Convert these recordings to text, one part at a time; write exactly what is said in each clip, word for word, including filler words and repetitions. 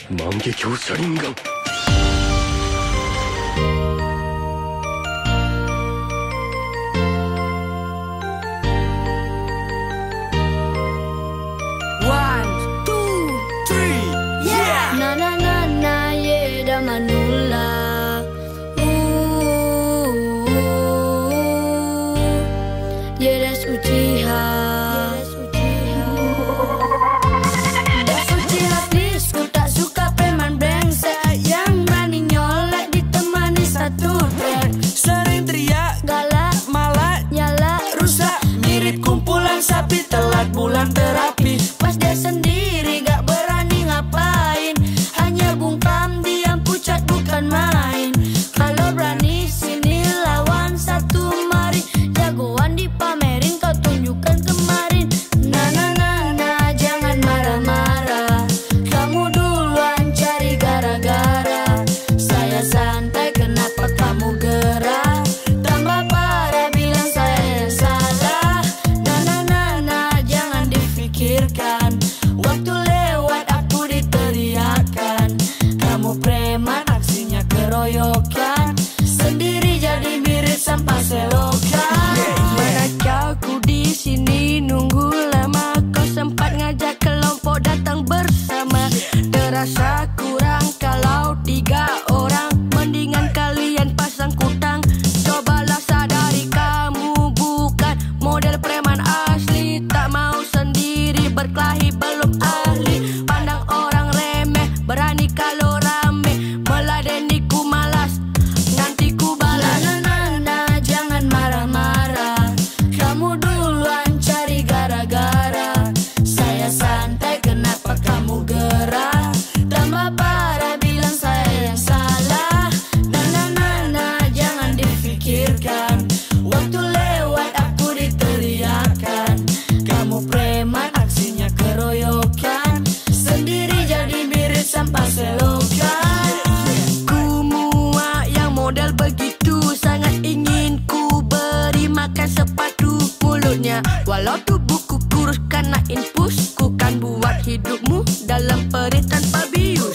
万華鏡車輪眼。 Sapi telat bulan terapi, pas dia sendiri gak berani ngapain. Hanya bungkam diam pucat bukan main. Kalau berani sini lawan satu mari, jagoan dipamerin kau tunjukkan kemarin. Nah nah nah nah jangan marah-marah, kamu duluan cari gara-gara. Saya santai kenapa kamu gerah, tambah parah bilang saya yang salah. Waktu lewat aku diteriakan, kamu preman aksinya keroyokan, sendiri jadi mirip sampah selokan. Mereka aku di sini nunggu lama, kau sempat ngajak kelompok datang bersama. Terasa kurang kalau tiga orang, mendingan kalian pasang kutang. Cobalah sadari kamu bukan model preman asli, tak mau sendiri berkelahi belum ahli. Pandang orang remeh, berani kalau rame, meladeni ku malas, nanti ku balas. Nah, nah, nah, jangan marah-marah, kamu duluan cari gara-gara. Saya santai kenapa kamu gerah, tambah parah bilang saya yang salah. Nah, nah, nah, nah, jangan difikirkan, waktu lewat aku diteriakan, kamu preman aksinya keroyokan, sendiri jadi mirip sampah selokan. Ku muak yang model begitu, sangat ingin ku beri makan sepatu mulutnya. Walau tubuhku kurus karena infus, ku kan buat hidupmu dalam perih tanpa bius.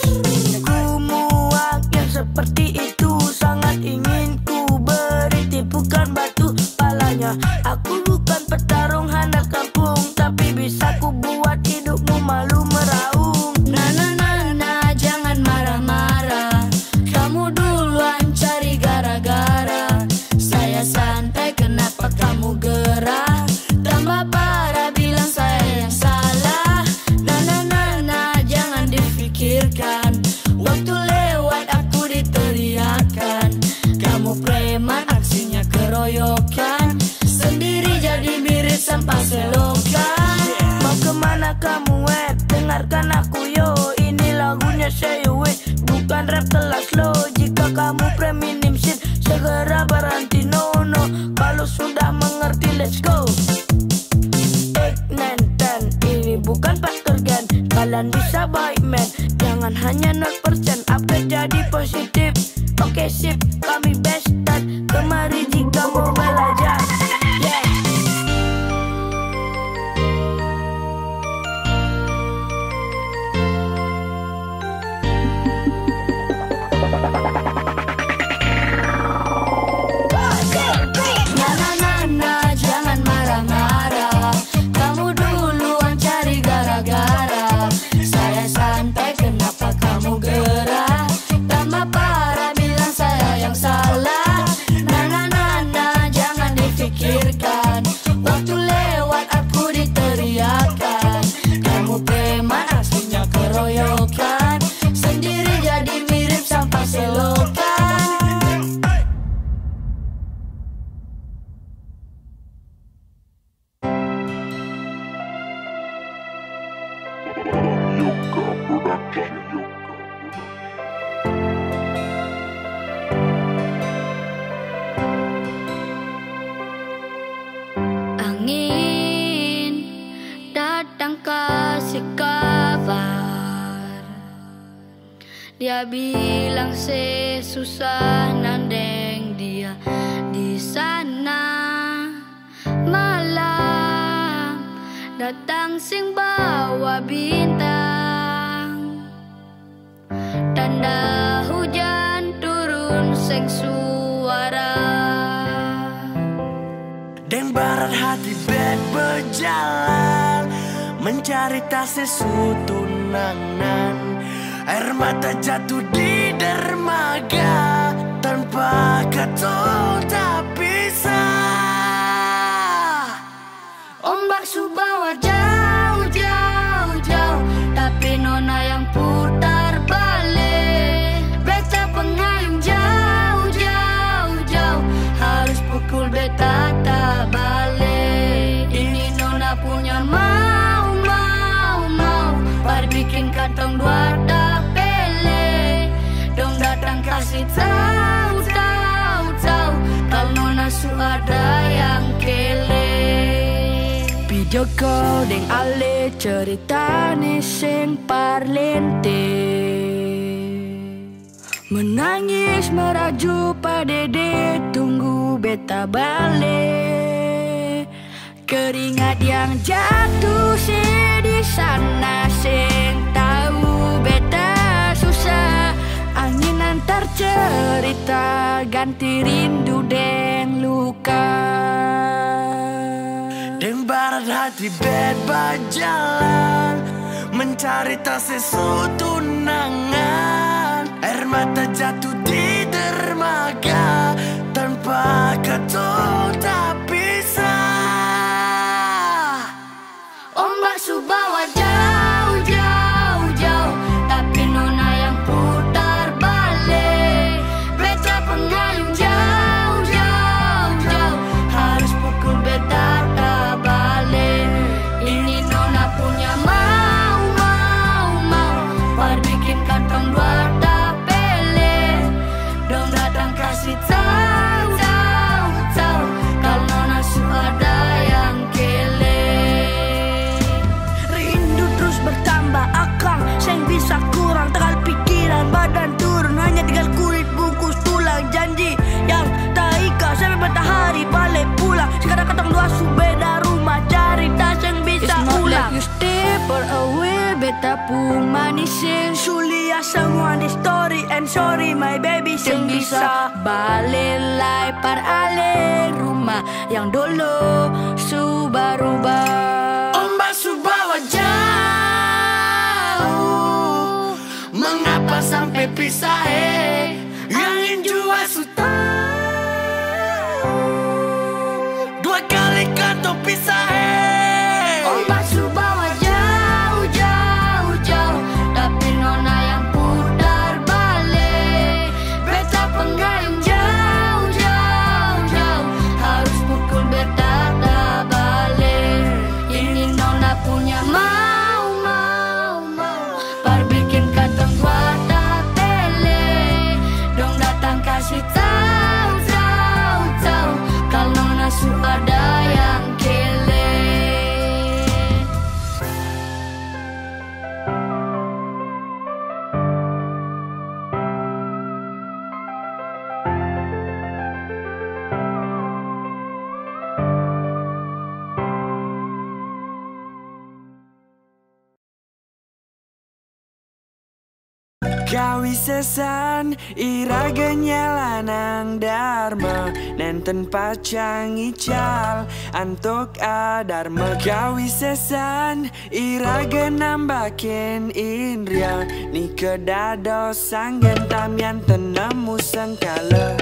Ku muak yang seperti itu, sangat ingin ku beri tipukan batu palanya. Aku bukan petarung handal kampung, tapi bisa ku buat hidupmu malu meraung. Nah nah nah nah jangan marah-marah, kamu duluan cari gara-gara. Saya santai kenapa kamu gerah, tambah parah bilang saya yang salah. Nah nah nah nah jangan difikirkan, waktu lewat aku diteriakan, kamu preman aksinya keroyokan, sendiri jadi mirip sampah selokan. Mau kemana kamu wet, dengarkan aku yo, ini lagunya saya wet, bukan rap kelas lo. Jika kamu feminim shit, segera berhenti no no. Kalau sudah mengerti let's go. eight, nine, ten, ini bukan faktor gen, kalian bisa baik man, jangan hanya nol persen. Upgrade jadi positif, oke sip, kami best dan kemari jika mau belajar. Yeah. Nah nah nah nah jangan marah-marah, kamu duluan cari gara-gara. Saya santai kenapa kamu gerah, tambah parah bilang saya yang salah. Nah nah nah nah jangan difikirkan, waktu lewat aku diteriakan, kamu preman aslinya keroyokan, sendiri jadi mirip sampah selokan. Angin datang kasih kabar, dia bilang sesusah nandeng dia di sana. Malam datang sing bawa bintang, tanda hujan turun seng suara. Deng barat hati bed berjalan mencari tak sesutunangan. Air mata jatuh di dermaga tanpa kata tak bisa. Ombak subawa jauh jauh jauh, tapi nona yang putar balik. Beta pengayun jauh jauh jauh, harus pukul beta tak balik. Ini nona punya mau mau mau, bar bikin kantong dua tak pele. Dong datang kasih tahu tahu tahu, kalau nona su ada yang kele. Joko deng ale ceritane sing parlente, menangis meraju padede tunggu beta balik. Keringat yang jatuh sih di sana sing tahu beta susah. Angin antar cerita ganti rindu deng luka. Deng barat hati bed berjalan mencari tak sesutunangan. Air mata jatuh di dermaga tanpa kata tak bisa. Ombak subawa jauh jauh jauh, tapi nona yang putar balik. Beta pengayun jauh jauh jauh, harus pukul beta. Ini nona punya mau mau mau, bar bikin kantong dua tak pele. Dong datang kasih tahu tahu tahu, kalau nona su ada yang kele. Rindu terus bertambah akang, seng bisa kurang. Tegal pikiran badan turun, hanya tinggal kulit bungkus tulang. Janji yang tak ikhlas sampai matahari balik pulang. Sekarang katong dua su beda rumah, cari tas yang bisa ulang. You stay far away, beta pun manisin. Sulia semua di story and sorry my baby sing bisa balik lai par ale rumah yang dulu su berubah. Ombak subawa jauh, mengapa sampai pisah eh? Yang jua su tahu, dua kali kata pisah eh. Ombak subawa jauh jauh jauh, tapi nona yang putar balik. Beta pengayun jauh jauh jauh, harus pukul beta tak balik. Ini nona punya mau mau mau, bar bikin kantong gua tak pele. Dong datang kasih tahu tahu tahu, kalau nona su ada yang kele. Kawi sesan iraganya lanang dharma nenten pacang ical antuk adarma. Kawi sesan iraga nambaken indria ni kedado sanggen tamian tenemu sengkala.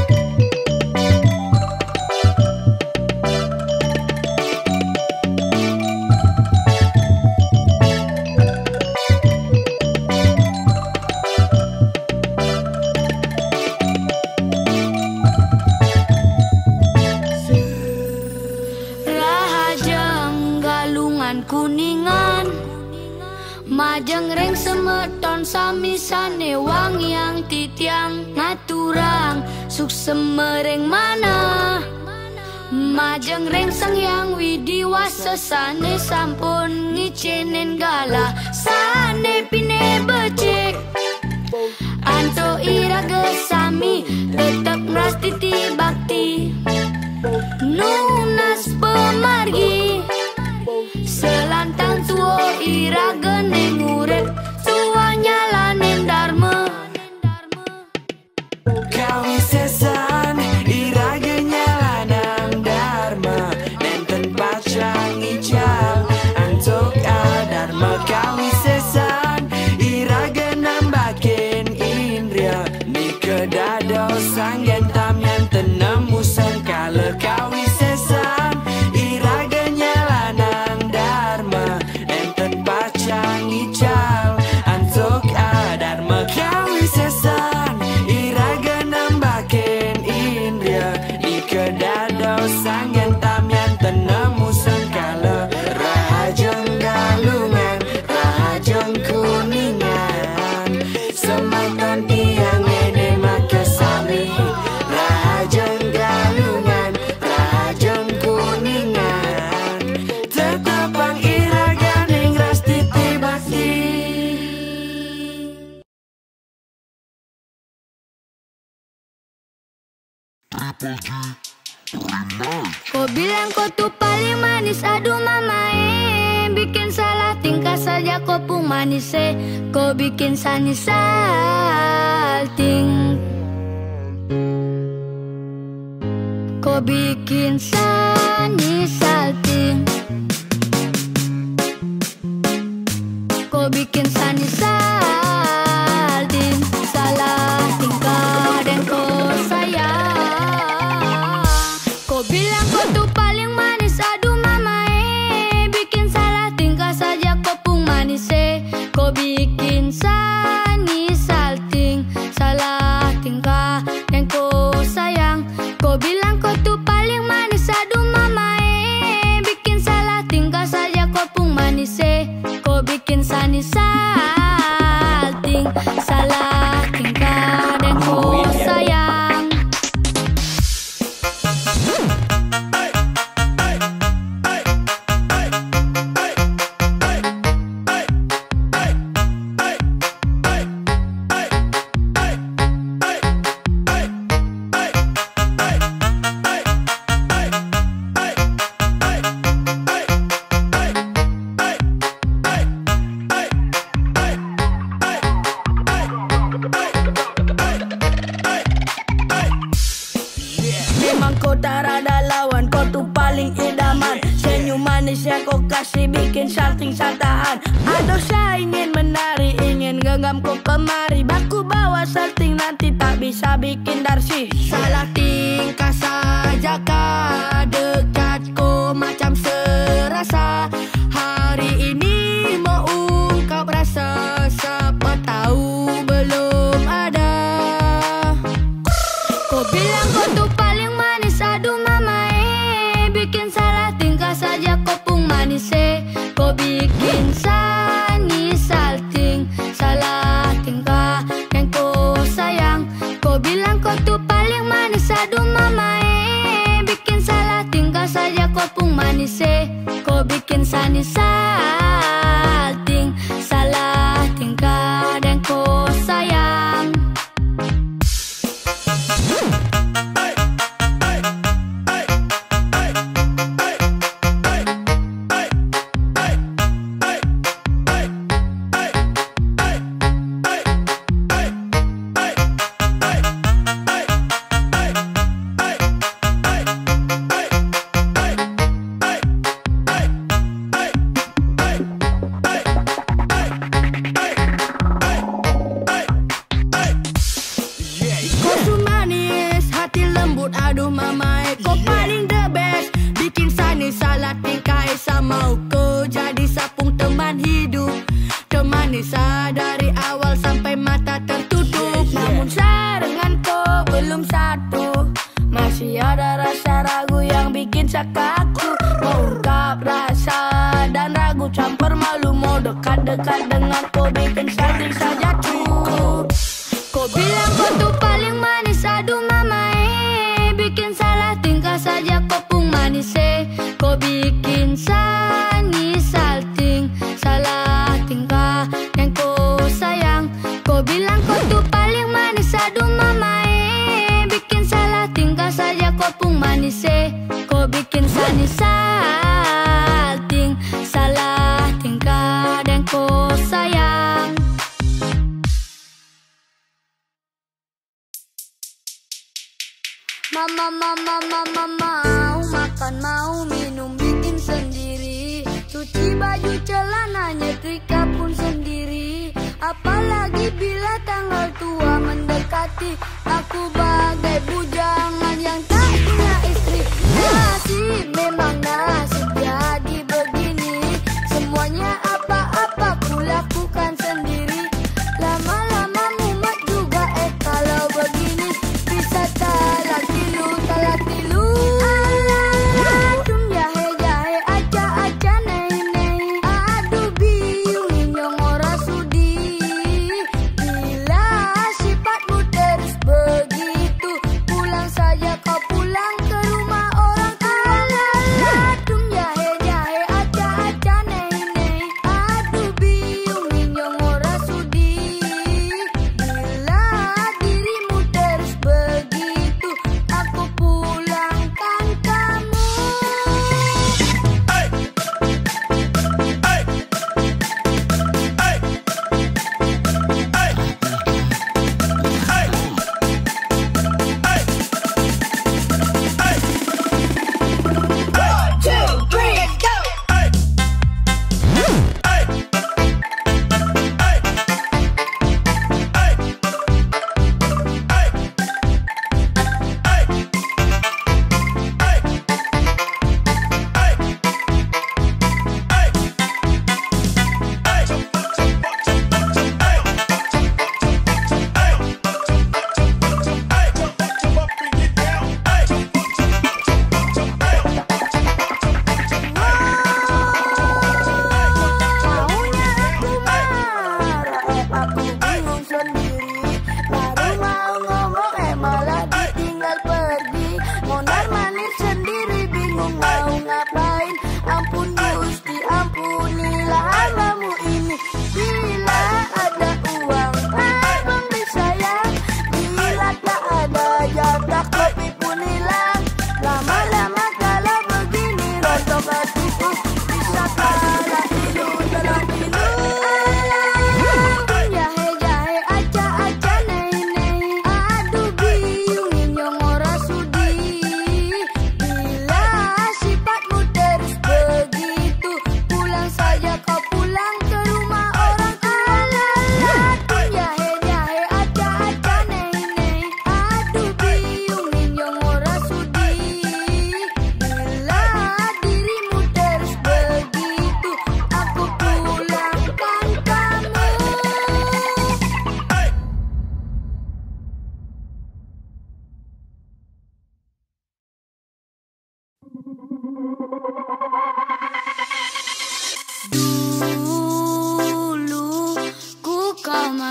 Kuningan majeng reng semeton samisane wang yang titiang ngaturang suk semereng mana. Majeng reng sang yang widiwa sesane sampun ngicenen gala sane pine becek anto iraga sami tetap meras titi bakti nunas pemargi selantang tuo iraga neng urep tuanya lanen dharma. Kau bilang kau tuh paling manis, aduh mama eh. Bikin salah tingkah saja kau pun manis eh. Kau bikin sani salting. Kau bikin sani salting. Kau bikin sani salting. Salah tingkah dan kau sayang. Kau bilang kau tuh paling manis, aduh mama eh. Bikin salah tingkah saja kau pun manis eh. Kau bikin sani salting. Salah tingkah dan kau sayang. Kau bilang kau tuh paling manis, aduh mama eh. Bikin salah tingkah saja kau pun manis eh. Kau bikin sani salting. Salah tingkah dan kau sayang. Memang kau tak ada lawan, kau tuh paling idaman. Senyum manis yang kau kasih bikin salting saltahan. Aduh saya ingin menari, ingin genggam kau kemari. Baku bawa salting nanti tak bisa bikin darsi. Salah tingkah saja kah dekat kau macam serasa. Hari ini mau ungkap rasa, siapa tahu belum ada. Kau bilang kau tuh paling manis, aduh mama eh. Bikin salah tingkah saja kau pun manis eh. Kau bikin sani salting. Salah tingkah dan kau sayang. Kau bilang kau tuh paling manis, aduh mama eh. Bikin salah tingkah saja kau pun manis eh. Kau bikin sani salting. Salah tingkah dan kau sayang. Kau tuh manis, hati lembut, aduh mama eh. Kau paling the best, bikin sani salah tingkah eh. Sama kau jadi sapung teman hidup. Temani saya dari awal sampai mata tertutup. Namun saya dengan kau belum satu. Masih ada rasa ragu yang bikin saya kaku. Mau ungkap rasa dan ragu campur malu. Mau dekat-dekat dengan kau bikin salting saja cukup. Kau bilang kau tuh paling manis, aduh mama eh. Bikin salah tingkah saja kau pun manis eh. Kau bikin sani salting. Salah tingkah dan kau sayang. Kau bilang kau tuh paling manis, aduh mama eh. Bikin salah tingkah saja kau pun manis eh. Kau bikin sani salting. Salah tingkah dan kau sayang. Mama, mama, mama, mau makan, mau minum, bikin sendiri. Cuci baju, celana, nyetrika pun sendiri. Apalagi bila tanggal tua mendekati. Aku bagai bujangan yang tak punya istri. Nasib, memang nasib jadi begini. Semuanya apa-apa ku lakukan sendiri. Lama-lama mumet juga eh kalau begini. Bisa talak tilu, talak tilu. Aladum jahe jahe aja aja nei nei. Aduh biung inyong ora sudi.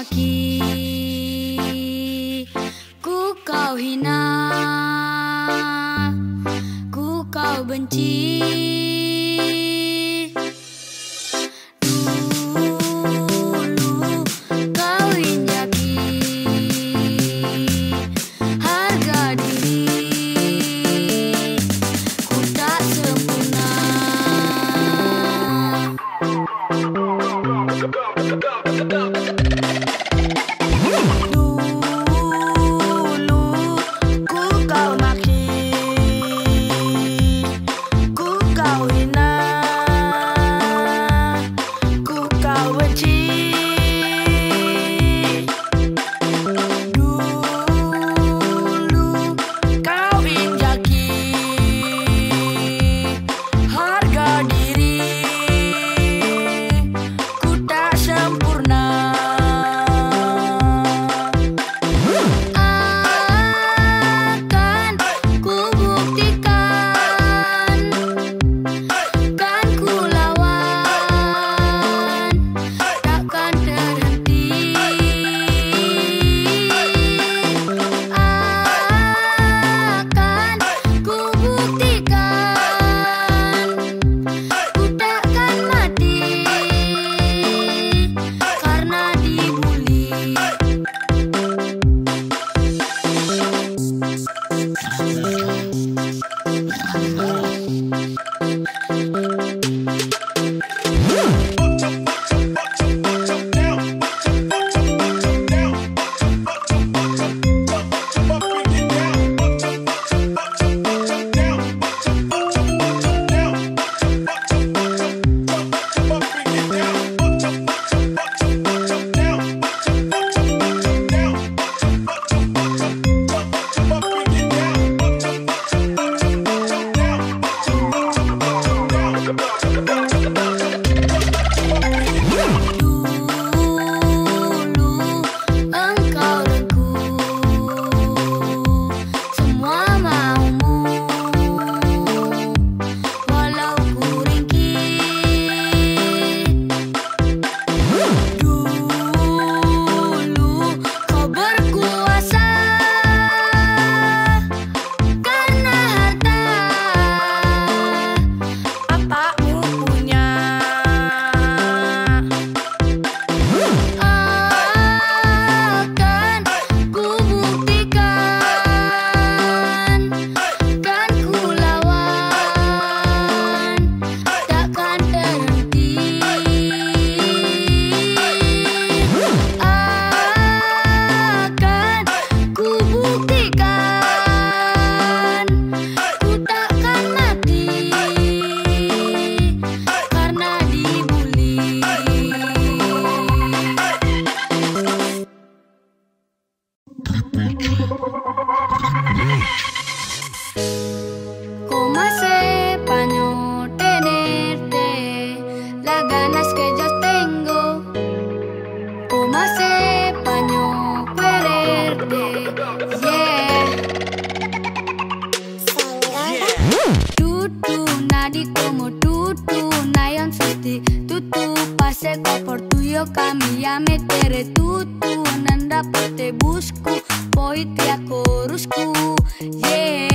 maki, ku kau hina, ku kau benci. Dulu kau injaki harga diri, ku tak sempurna. Como sepaño tenerte, las ganas que yo tengo. Como sepaño quererte, yeah. Tutu nadi como tutu nayon suti, tutu paseko por tuyo kami ya metere tutu nanda pote busku poiti akorusku, yeah.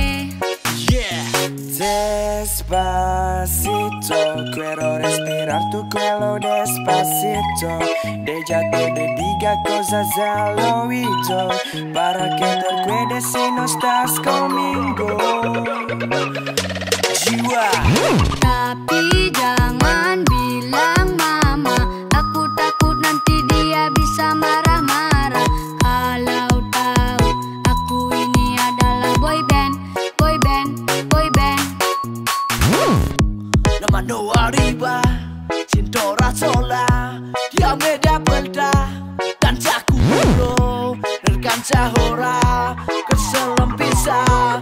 Despacito, quiero respirar tu pelo despacito. Deja te diga cosas al oído para que te acuerdes si no estás conmigo. Jiwa. Tapi jangan bilang mama, aku takut nanti dia bisa marah-marah. Kalau tahu aku ini adalah boy band, boy band, boy band. Nama no arriba, cintora sola, dia me da vuelta, cansaku dulu, cansa hora, keselam pisah.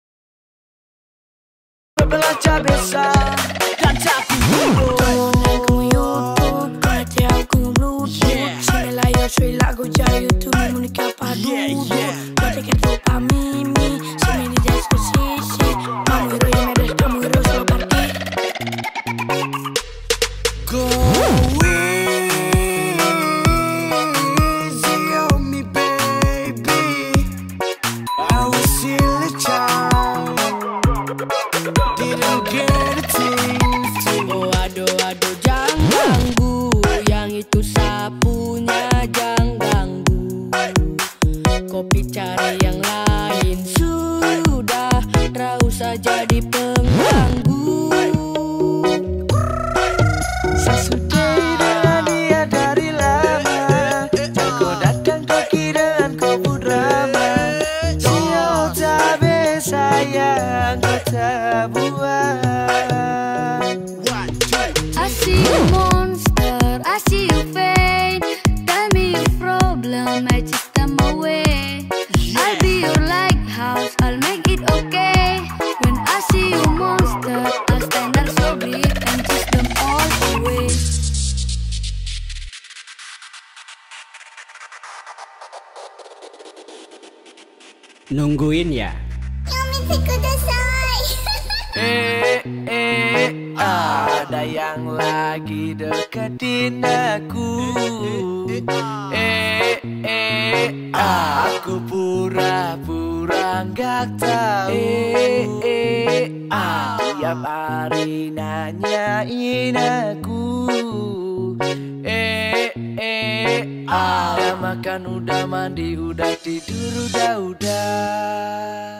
Belajar bisa dan capi dulu. Like como YouTube, conecte ao como Bluetooth. Sini lah yo soy lagu jari YouTube, música para dulu. Bote que tropa mimi, sini di jazz sisi. Kamu hero yang medes, kamu hero solo party. Go easy itu sapunya jangan ganggu. Kopi cari yang lain, sudah tak usah jadi pengganggu. Saya sudah dengan dia dari lama, kau datang kau kira kau drama. Siapa tabe sayang kau tak buat. I see you monster, I see you fade. Tell me your problem, I just am away. I'll be your lighthouse, I'll make it okay. When I see you monster, I'll stand there so big and chase them all away. Nungguin ya? Eh, eh, ada yang lagi deketin aku. Eh, eh, aku pura-pura nggak tahu. Eh, eh, ah, tiap hari nanyain aku. Eh, eh, ah, udah makan, udah mandi, udah tidur, udah-udah.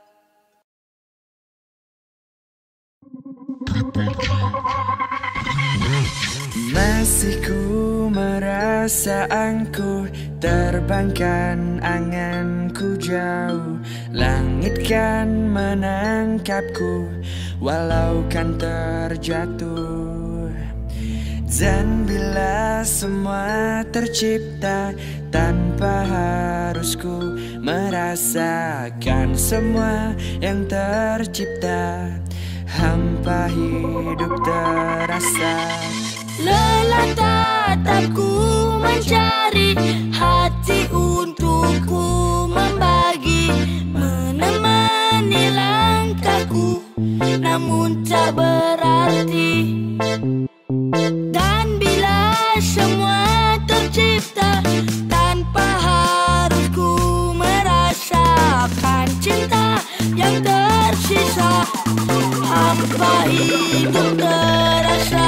Masih ku merasa angkuh, terbangkan anganku jauh. Langit kan menangkapku, walau kan terjatuh. Dan bila semua tercipta tanpa harus ku merasakan semua yang tercipta, hampa hidup terasa. Lelah tatapku mencari hati untukku membagi, menemani langkahku namun tak berarti. Dan bila semua tercipta tanpa harus ku merasakan cinta yang tersisa, hampa hidup terasa.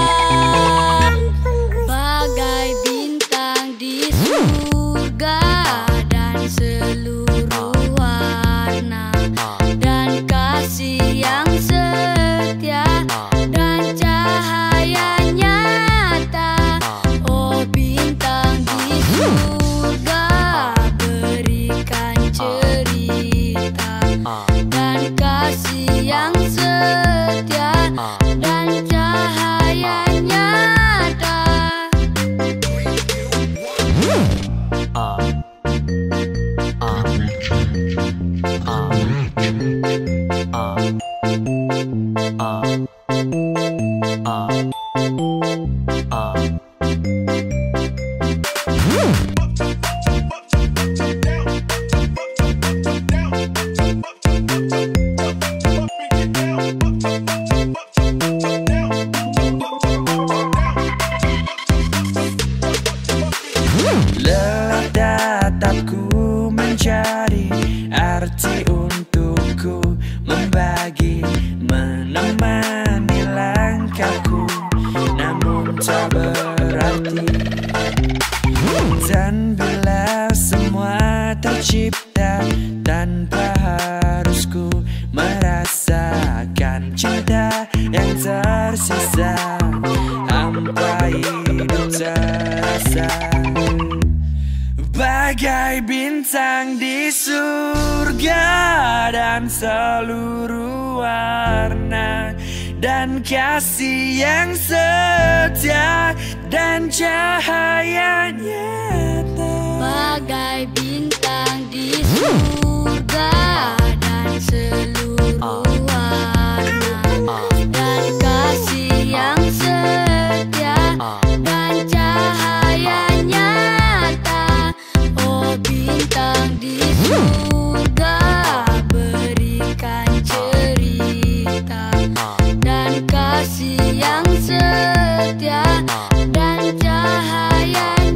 Bagai bintang di surga dan seluruh warna, dan kasih yang setia dan cahaya nyata. Oh bintang di surga, berikan cerita dan kasih yang setia dan cahaya nyata. Lelah tatapku mencari arti untukku membagi, menemani langkahku namun tak berarti. Dan bila semua tercipta tanpa harus ku merasakan cinta yang tersisa, hampa hidup terasa. Bagai bintang di surga dan seluruh warna, dan kasih yang setia dan cahaya nyata. Bagai bintang di surga dan seluruh warna, dan kasih yang setia dan cahaya nyata. Oh bintang di surga, berikan cerita dan kasih yang setia dan cahaya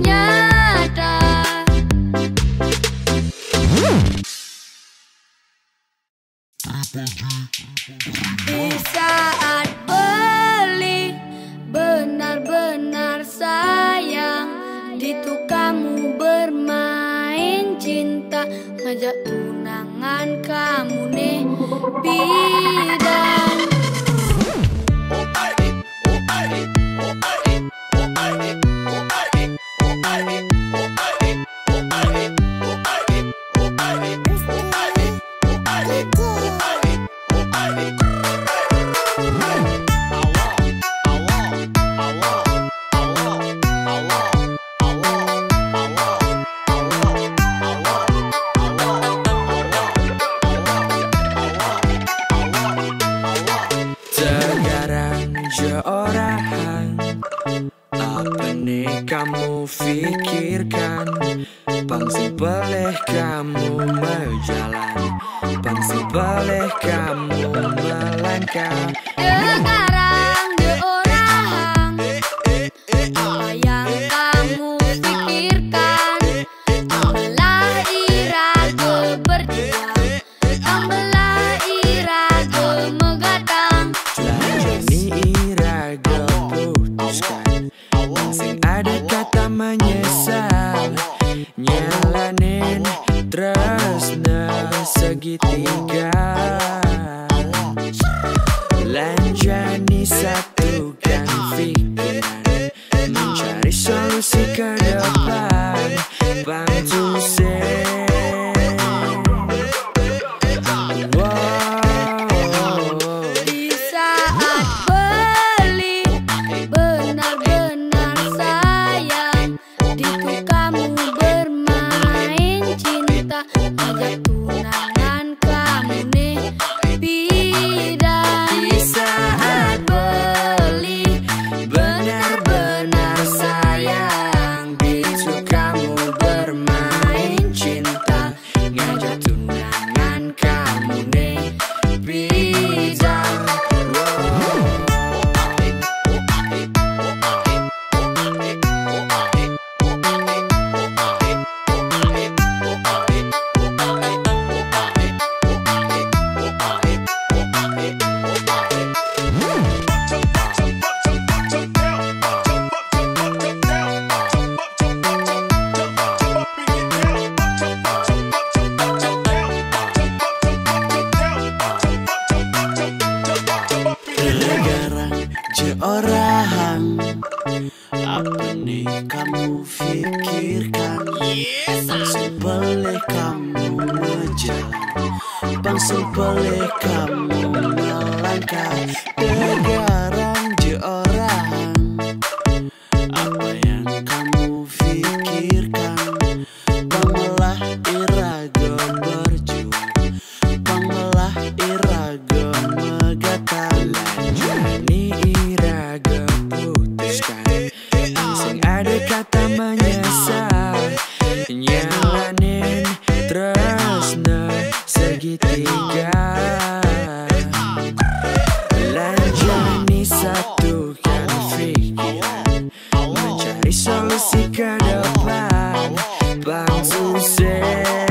ngajak tunangan kamu nih bidan. Apa nih kamu pikirkan? Pangsi boleh kamu berjalan, pangsi boleh kamu melangkah. Sekarang di orang, apa yang kamu pikirkan? Ambelah irago berjuang, ambelah irago megatang. Jalani irago putuskan, masing ada kata menyesal. Nyalanin tresna segitiga, lanjani satukan pikiran, mencari solusi ke depan. Bantu saya. Di saat beli benar-benar sayang, itu kamu bermain cinta, ngajak tunangan kamu nih bidan. Di saat beli benar-benar sayang, itu kamu bermain cinta, ngajak tunangan kamu nih bidan. Sekarang je orang, apa nih kamu pikirkan? Pangsi boleh kamu berjalan, pangsi boleh kamu melangkah. Sekarang je orang, apa yang kamu pikirkan? Pangmelah irago berjuang, pangmelah irago megatang. Lanjani irago putuskan, masing ada kata menyesal. Nyalanin tresna segitiga, lanjani satukan pikiran, mencari solusi ke depan. Bang Sukses.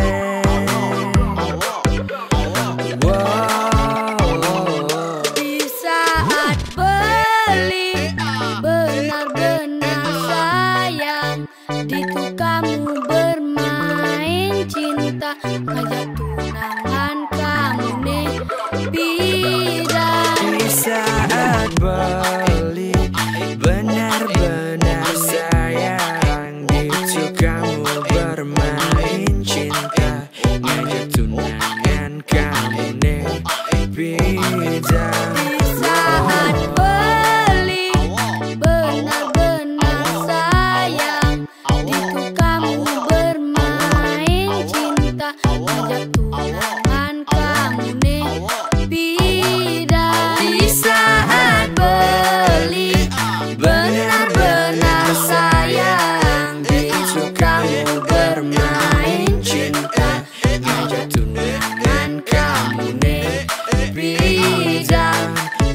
Di saat beli benar-benar sayang, itu kamu bermain cinta, ngajak tunangan kamu nih bidan. Di saat beli benar-benar sayang, itu kamu bermain cinta, ngajak tunangan kamu nih bidan. Di saat beli benar-benar sayang, itu kamu bermain cinta, ngajak tunangan kamu nih bidan. Di saat beli benar-benar sayang, itu kamu bermain cinta, ngajak tunangan kamu nih bidan.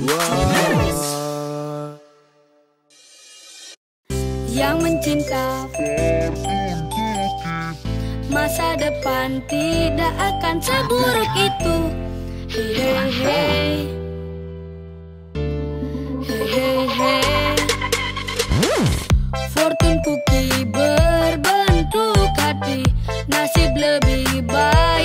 Yang mencinta masa depan tidak akan seburuk itu. Hei hei hei, hei hei hei. Fortune cookie berbentuk hati, nasib lebih baik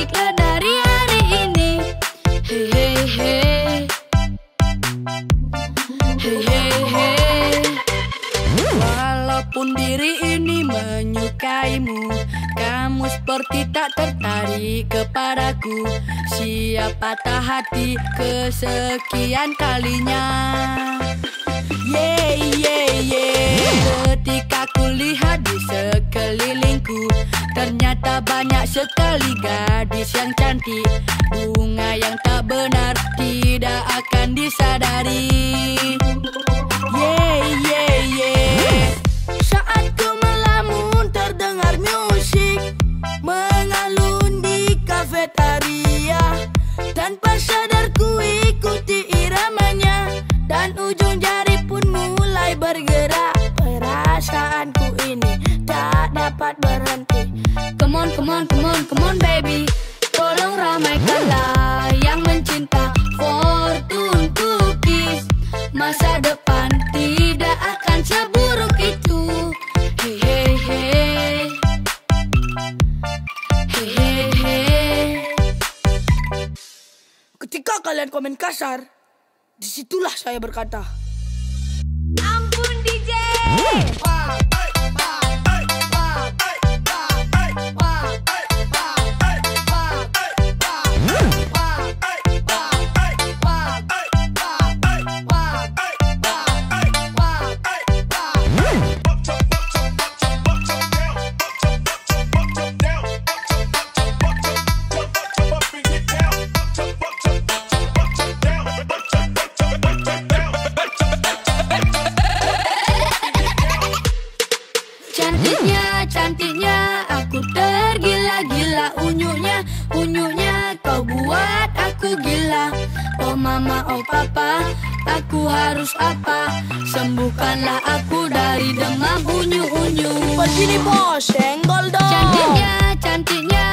menyukaimu. Kamu seperti tak tertarik kepadaku. Siap patah hati kesekian kalinya. Yeah, yeah, yeah. Ketika ku lihat di sekelilingku, ternyata banyak sekali gadis yang cantik. Bunga yang tak benar tidak akan disadari. Yeah, yeah, yeah. Saat ku melamun terdengar musik mengalun di kafetaria. Tanpa sadar ku ikuti iramanya, dan ujung jari pun mulai bergerak. Perasaanku ini tak dapat berhenti. Come on, come on, come on, come on baby, tolong ramaikanlah yang mencinta. Fortune cookies, masa depan tidak akan seburuk itu. Hey, hey, hey. Hey, hey, hey. Ketika kalian komen kasar, disitulah saya berkata, Ampun D J. Cantiknya, cantiknya, aku tergila-gila. Unyunya, unyunya, kau buat aku gila. Oh mama, oh papa, aku harus apa? Sembuhkanlah aku dari demam unyu-unyu. begini bos, senggol dong. Cantiknya, cantiknya,